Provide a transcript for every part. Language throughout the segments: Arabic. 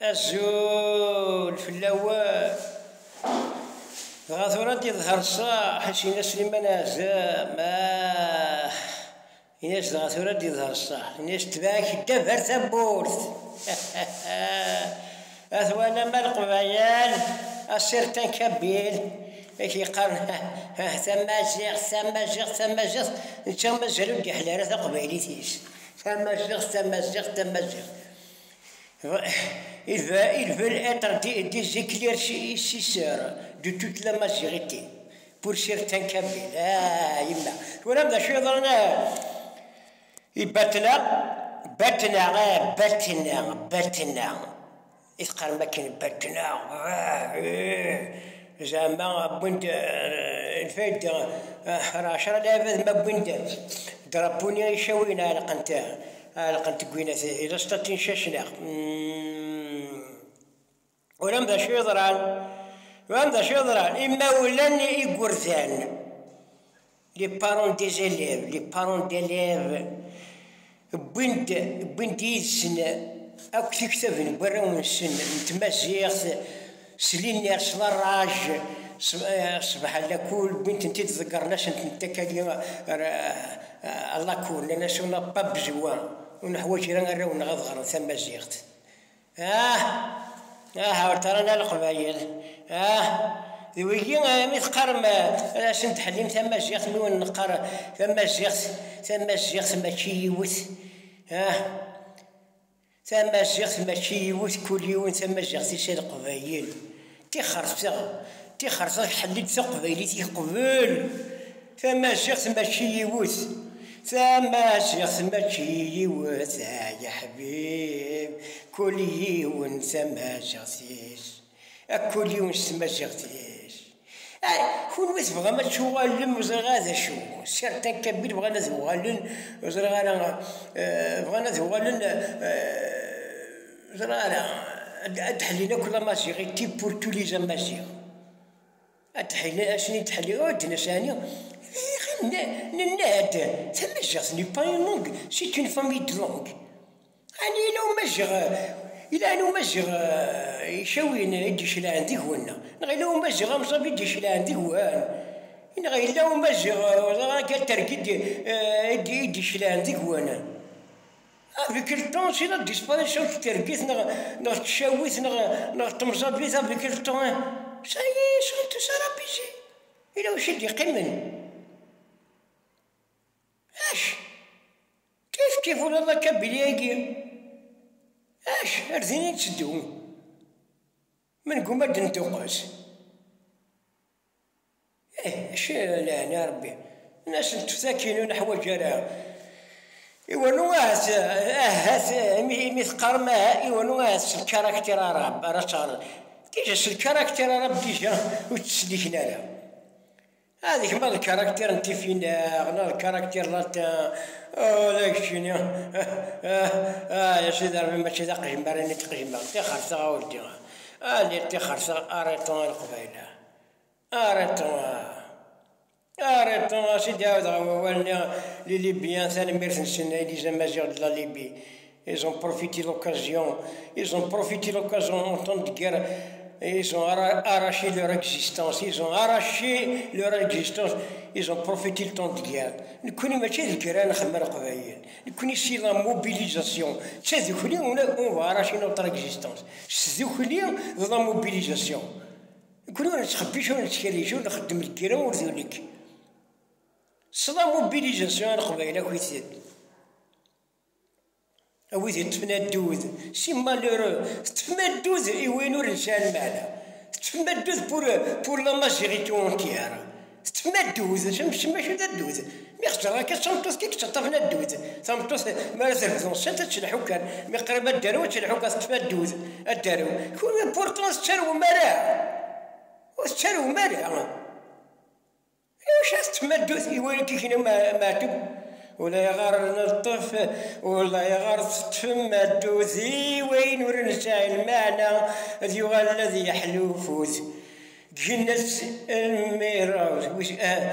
الزول في الأول غاثورة يظهر الصاح شينا سليمان هزا ما يناس غاثورة يظهر الصاح يناس تباك دفر ثبورت أثوانا ما القبايل أصير تنكبيل كي قرن ثم جيغ نتا مازالو دي حلالة قبايليتيش ثم جيغ il veut être des éclaircisseurs de toute la majorité pour certains Kabyles. يمنا ولا بدا شو يضرنا باتنا يتقال ما كاين باتنا زعما بنت الفايد راه 10 لعبة ما بنت ضربوني يشاوينا على قنت قوينة إذا استطين شاشنا ولم ذا شو يضران إما ولاني يقرثان لي بارون دي زيليف لي بارون ديليف بنت يسن أو كتابن برا ونسن نتمزيغ سليني صلاراج صباح الله كول بنت انت تذكرناش انت كاليوم الله كول لنا سونا باب زوان ونحوج رانا ونغضغر ثم زيغت ورترانا القبايل ذويجي مثقرم سنت حليم ثم زيغت من نقر ثم زيغت ماشي يوث ثم زيغت ماشي يوث كل يوم ثم زيغت يسال القبايل تيخرص حليت تقبيلي قبل ثم زيغت ماشي يوث يا حبيب كل يوم ثم زيغتيش كل يوم ثم زيغتيش كون ويس بغا ما تشوغالن وزرغا شو سيرتان كبير بغانا زوغالن وزرغانا بغانا زوغالن زرغانا أتحلينا كل ما زيغتي بور تولي زعما زيغ أتحلينا أشني تحلي ودنا ثانية نناد ثم زيغ ني با اون لونغ سي اون فامي دو لونغ أني لو مزيغ إلا أنو مزيغ يشاوين يديش لا عندي هوانا نغي لو مزيغ مصاب يديش لا عندي هوان نغي لو مزيغ قال تركيد يديش لا عندي هوانا avec le temps c'est la disparition de tergis نغ تشاويت نغ تمزابيت avec le temps ça y est sont tous arabisés إلا واش يدي قمن كيف ولا كبلياكي أرثيني تسدو من قوم دنتوقاس لا يا ربي الناس تساكنون نحو جرا إيوا نواس مثقر ما إيوا نواس الكاركتير راه راه كيجاش الكاركتير راه ديجا وتسليكنا لا هذيك ما الكاركتير انت فينا غنا الكاركتير لا داك شنو يا سيدي ربي ماشي ذاك جمبراني تقجمبر تخرص ولدي اللي تخرص اريطون القبيله اريطون سيدي هذا هو لي ليبيان ثاني ميرسن سنه لي زمازيغ de la Libye ils ont profité l'occasion en temps de guerre. Ils ont arraché leur existence, ils ont profité le temps de guerre. Nous connaissons pas le guerre, nous connaissons la mobilisation. On va arracher notre existence. C'est la mobilisation. Nous connaissons la guerre, c'est la mobilisation. أوذي تفندوذ سي مالورو تفندوذ وين الرجال معنا تفندوذ بور لا ماجوريتي اونتيير تفندوذ ماشي تدوذ مي خسر راك سامطوس كي تشطفنا الدوذ سامطوس ما زرزون سنت تشلحو كان مي قرب الدارو تشلحو كاس تفندوذ الدارو كون امبورطونس تشرو مرا واش تفندوذ وين كي ماتو ولا يغار نلطف ولا يغار تفم الدوذي وين ورنسى المعنى ذيوغا الذي يحلو فوز جنس الميراوز وش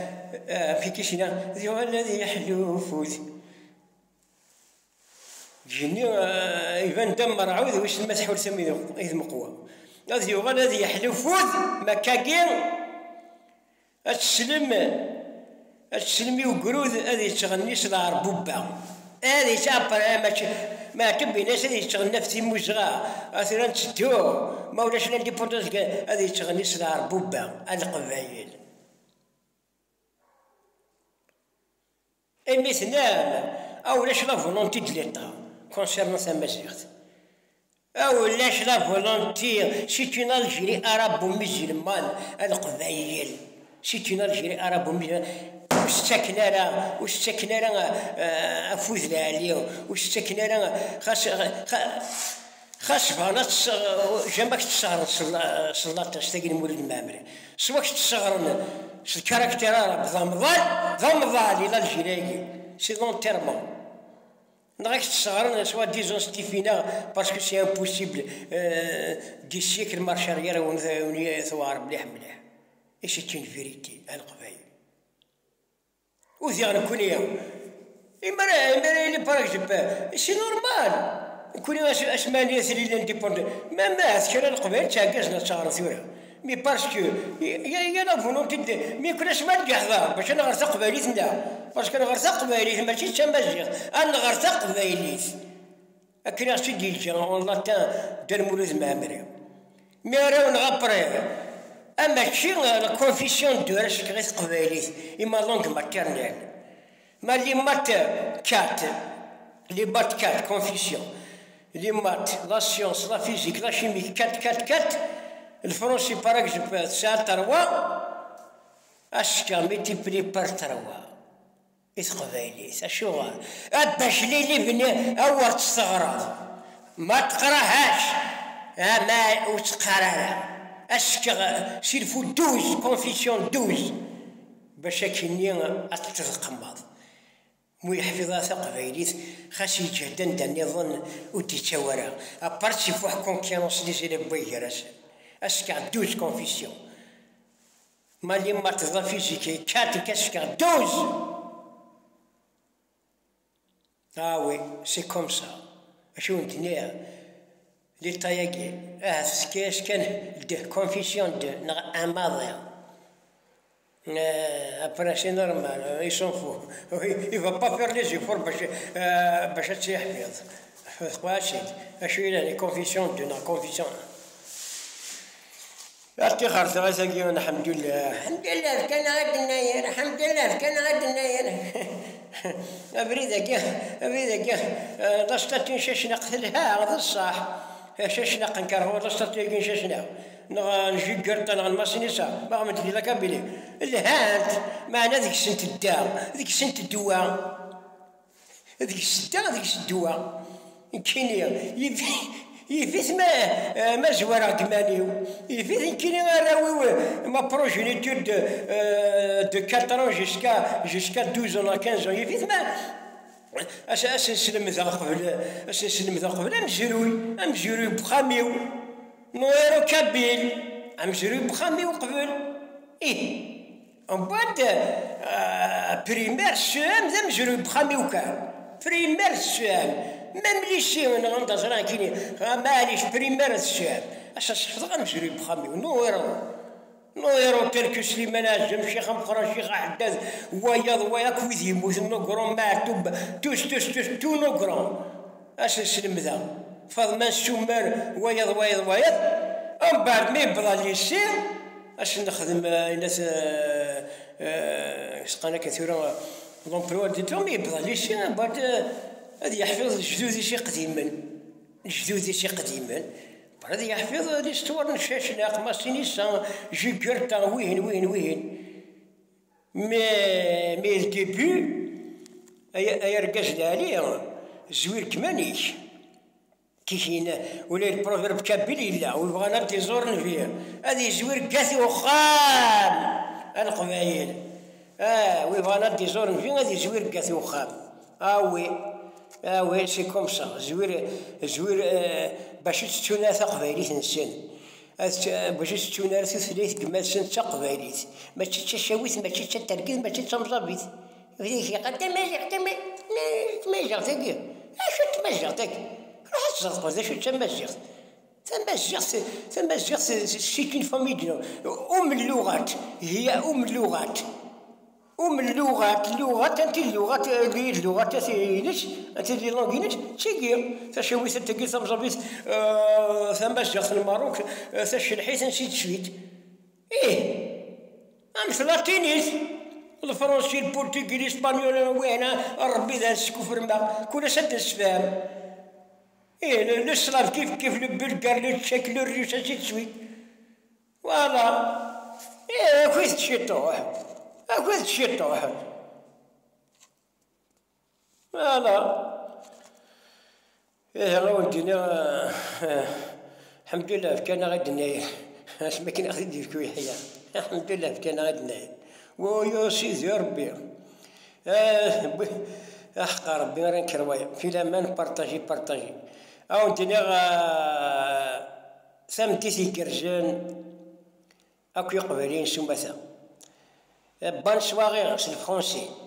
في كيشنا ذيوغا الذي يحلو فوز جيني يبان دم مرعوذ وش المسحول سمي إذ مقوى هذا يغال هذا يحلفوذ مكاكين السلمي وقرود هذا يتغني صدار بوبا هذا يتعبر ما تبي ناس هذا يشتغل نفسي مزغى اثرا تدو ما ولاش لانديبوندونس هذا يشتغل صدار بوبا القبايل المثنان او لاش لا فولونتي دو ليتا كونسيرنون سا مازيغت او لاش لا فولونتي سيت اون الجيري اراب ومسلمان القبايل سيت اون الجيري اراب ومسلمان وش ساكنه راه افوز العاليه وش ساكنه راه خاص فانا جنبك تصغر صلات تستقي مولد المامري سواك تصغر الكاركتير راه ضمضان الى الجيري سي لونتيرمون نغاك تصغر سوا ديزون ستيفينا باسكو سي امبوسيبل دي سيكل مارشاريير وني ثوار مليح مليح اي سي اون فيريتي القبايل وذي غنكوني إما لي باراكزومبل سي نورمال نكوني اسمانية ثري لانديبوندون ما هذكر القبائل تعكسنا تشهر ثورة مي باسكو يا لا فولونتي مي كناش ما نجحظا باش انا غرت قبايليتنا باسكو انا غرت قبايليت ماشي تمازيغ انا غرت قبايليت اكنا سيدي الجا اون لاتان ديال مولود مامري مي راهو نغبري اما شي لا كونفيسيون دو راسك غير قبايليت اما لونغ ماتيرنيل ما لي مات كات لي مات كات كونفيسيون لي مات لا سيونس لا فيزيك لا شيميك كات الفرنسي باراكزومبل ساعه تروا اشكا ميتيبلي بار تروا قبايليت اشو باش لي بني اول تستغرب ما تقراهاش ما وتقراها اشكا سيرفو 12 كونفيسيون 12 باش كيني اترقمض مو يحفظها قبايليت خاص يجهد النظام وديتاورا ابارتي فواحد كونكيرونس لي سي بويراس اشكا 12 كونفيسيون مالي مات فيزيكي كات كاشكا 12 وي سي كوم سا اشو الدنيا لي طايقي سكاش كان دو كونفيسيون دو اماضي après c'est normal ils s'en foutent il va pas faire les efforts باش تيحفظ خواشي اشو لي كونفيسيون دو كونفيسيون أختي خرجت غاساكي الحمد لله كان غاد الناير الحمد لله كان غاد الناير أبريدك لاستطيع شاشنق لها غد الصح شاشنق نكرهو لاستطيع شاشنق نجي قرطن الماسينيسا ما غمت لي لا كابيلي الهانت معنا ذيك سنت الدار ذيك سنت الدواء ذيك السته ذيك الدواء كاين يفيت ما زوار كمانيو يفيت كاين راوي ما بروجينيتور دو 4 ans jusqu'à 12 ans 15 ans يفيت ما اسنسلم ذا قبل امجروي بخاميو نويرو كابيل امجروي بخاميو قبل بعد بريمير سوام ذا مجروي بخاميو كان بريمير سوام ميم ليسي وانا غنضرب راه كاين معليش بريمير الشعب اش حفظ غنمشري بخامي نويرو تلك سليمان عجم شيخ مخرج شيخ حداد ويا كويز يموت نوكرون معتوب توش تو نوكرون اش نسلم ذا فاضمان السمار ويض ومن بعد ما يبدا ليسي اش نخدم الناس سقانا كثيرا لومبلوا ديتهم يبدا ليسي بعد هذا يحفظ جدودي شي قديما هذا يحفظ ليستوار نشاشنا ماسينيسا جي كرتا وين مي الديبي اي رقاش عليه زوير كمانيش كيشينا ولا البروفيرب كابيلي لا ويبغانا تيزور فيه هذه زوير كاثي وخام القبايل ويبغانا تيزور فيه هذه زوير كاثي وخام وي سي كوم سا زوير باش تستوناث قبايليت نسن باش تستوناث ثلاث كمال سن قبايليت ماشي تشاويت ماشي تركيز ماشي تمصابيت هذيك قد ما جا تاكي اشو تمجرتك روح تصدقوا ذا شو تمجرت تمجرت سيكين فاميدنا ام اللغات هي ام اللغات اللغات انت اللغات تاثيرينش انت اللي لونغينش تيجي تشوي تاكي تمجربيت تمجرت الماروك تشلحيت نسيت شويت مثل لاتينيس الفرنسي البرتغالي الاسبانيول وين ربي ذا السكوفر ما كل سد السفام السلاف كيف البلغار التشيك الروس نسيت شويت فوالا كويس تشيطوح كويس تشيطوح فوالا ولدي الحمد لله كان غادي ما كاين غادي ندير كويحية الحمد لله كان غادي ويا سيدي ربي احقى ربي راه نكروايا في الامان بارطاجي ندير سامتي كرجان اكو يقبلين سمثا بان سواغي الفرنسي